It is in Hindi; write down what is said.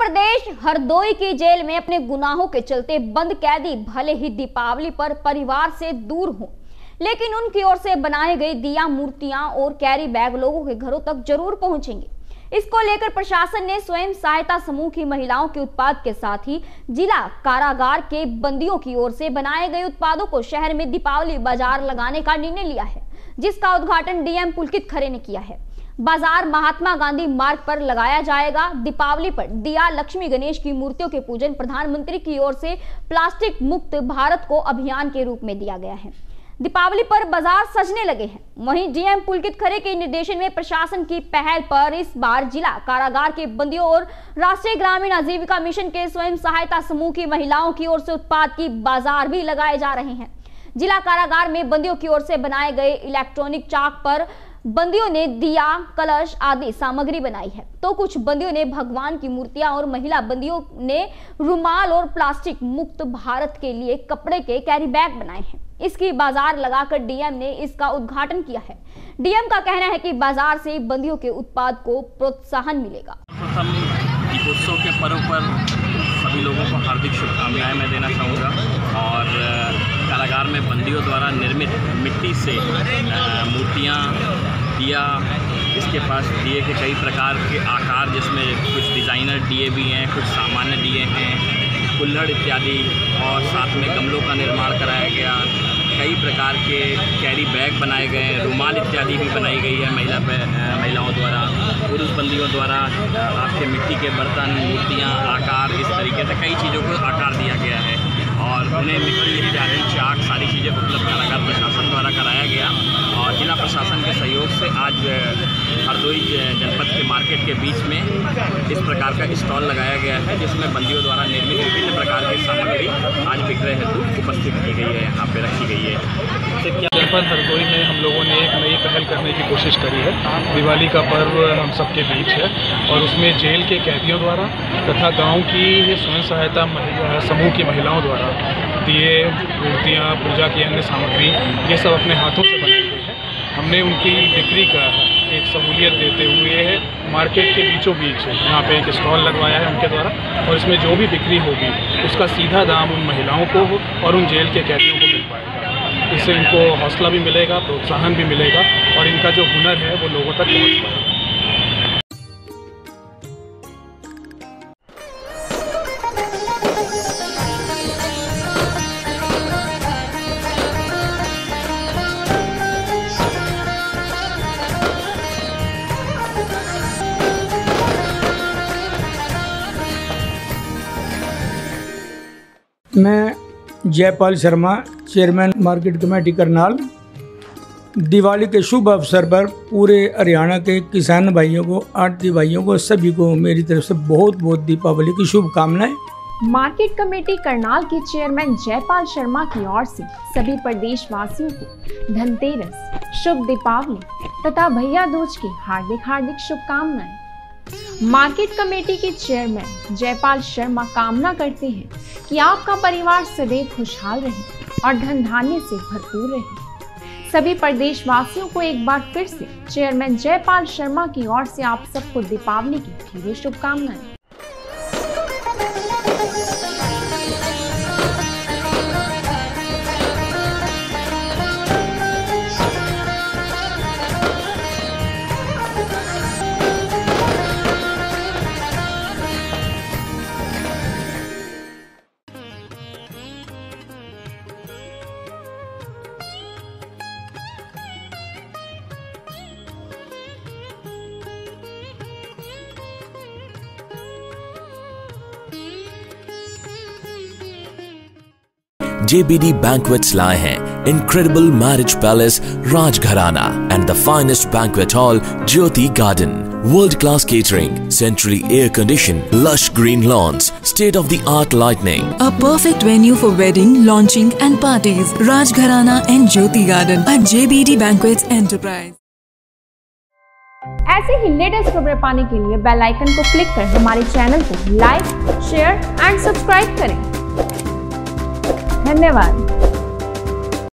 प्रदेश हरदोई की जेल में अपने गुनाहों के चलते बंद कैदी भले ही दीपावली पर परिवार से दूर हों, लेकिन उनकी ओर से बनाए गए दिया, मूर्तियां और कैरी बैग लोगों के घरों तक जरूर पहुंचेंगे। इसको लेकर प्रशासन ने स्वयं सहायता समूह की महिलाओं के उत्पाद के साथ ही जिला कारागार के बंदियों की ओर से बनाए गए उत्पादों को शहर में दीपावली बाजार लगाने का निर्णय लिया है, जिसका उद्घाटन डीएम पुलकित खरे ने किया है। बाजार महात्मा गांधी मार्ग पर लगाया जाएगा। दीपावली पर दिया, लक्ष्मी गणेश की मूर्तियों के पूजन प्रधानमंत्री की ओर से प्लास्टिक मुक्त भारत को अभियान के रूप में दिया गया है। दीपावली पर बाजार सजने लगे हैं। वहीं डीएम पुलकित खरे के निर्देशन में प्रशासन की पहल पर इस बार जिला कारागार के बंदियों और राष्ट्रीय ग्रामीण आजीविका मिशन के स्वयं सहायता समूह की महिलाओं की ओर से उत्पाद की बाजार भी लगाए जा रहे हैं। जिला कारागार में बंदियों की ओर से बनाए गए इलेक्ट्रॉनिक चाक पर बंदियों ने दिया, कलश आदि सामग्री बनाई है, तो कुछ बंदियों ने भगवान की मूर्तियां और महिला बंदियों ने रुमाल और प्लास्टिक मुक्त भारत के लिए कपड़े के कैरी बैग बनाए हैं। इसकी बाजार लगाकर डीएम ने इसका उद्घाटन किया है। डीएम का कहना है कि बाजार से बंदियों के उत्पाद को प्रोत्साहन मिलेगा। दीपोत्सव के पर्व पर सभी लोगों को हार्दिक शुभकामनाएं मैं देना चाहूँगा। और कारागार में बंदियों द्वारा निर्मित मिट्टी से मूर्तियाँ, दिया, इसके पास दिए के कई प्रकार के आकार, जिसमें कुछ डिज़ाइनर दिए भी हैं, कुछ सामान्य दिए हैं, कुल्हड़ इत्यादि, और साथ में गमलों का निर्माण कराया गया। कई प्रकार के कैरी बैग बनाए गए हैं, रुमाल इत्यादि भी बनाई गई है महिलाओं द्वारा। पुरुष बंदियों द्वारा आपके मिट्टी के बर्तन, मूर्तियाँ, आकार, इस तरीके से कई चीज़ों को आकार दिया गया है और उन्हें मिट्टी इत्यादि, चाक, सारी चीज़ें उपलब्ध कारागार प्रशासन द्वारा कराया गया। और जिला प्रशासन के सहयोग से आज हरदोई जनपद के मार्केट के बीच में इस प्रकार का स्टॉल लगाया गया है, जिसमें बंदियों द्वारा निर्मित विभिन्न प्रकार की सामग्री आज विक्रय हेतु उपस्थित की गई है, यहाँ पे रखी गई है। जनपद हरदोई में हम लोगों ने एक नई पहल करने की कोशिश करी है। दिवाली का पर्व हम सबके बीच है और उसमें जेल के कैदियों द्वारा तथा गांव की स्वयं सहायता समूह की महिलाओं द्वारा दिए, मूर्तियाँ, पूजा की अन्य सामग्री, ये सब अपने हाथों से बनाई गई है। हमने उनकी बिक्री का एक सहूलियत देते हुए मार्केट के बीचों बीच यहाँ पे एक स्टॉल लगवाया है उनके द्वारा, और इसमें जो भी बिक्री होगी उसका सीधा दाम उन महिलाओं को और उन जेल के कैदियों को मिल पाएगा। इससे इनको हौसला भी मिलेगा, प्रोत्साहन भी मिलेगा और इनका जो हुनर है वो लोगों तक पहुँच पाएगा। मैं Jaipal Sharma, chairman market committee Karnal. Diwali के शुभ अवसर पर पूरे हरियाणा के किसान भाइयों को, आड़ती भाइयों को, सभी को मेरी तरफ से बहुत बहुत दीपावली की शुभकामनाएं। मार्केट कमेटी करनाल के चेयरमैन जयपाल शर्मा की ओर से सभी प्रदेशवासियों को धनतेरस, शुभ दीपावली तथा भैया दूज की हार्दिक शुभकामनाएं। मार्केट कमेटी के चेयरमैन जयपाल शर्मा कामना करते हैं कि आपका परिवार सदैव खुशहाल रहे और धन धान्य से भरपूर रहे। सभी प्रदेशवासियों को एक बार फिर से चेयरमैन जयपाल शर्मा की ओर से आप सबको दीपावली की ढेरों शुभकामनाएं। JBD Banquets लाए हैं incredible marriage palace Rajgharana and the finest banquet hall Jyoti Garden. World-class catering, centrally air-conditioned, lush green lawns, state-of-the-art lighting. A perfect venue for wedding, launching and parties. Rajgharana and Jyoti Garden at JBD Banquets Enterprise. ऐसे ही लेटेस्ट खबरें पाने के लिए बेल आइकन को क्लिक कर हमारे चैनल को लाइक, शेयर एंड सब्सक्राइब करें। धन्यवाद।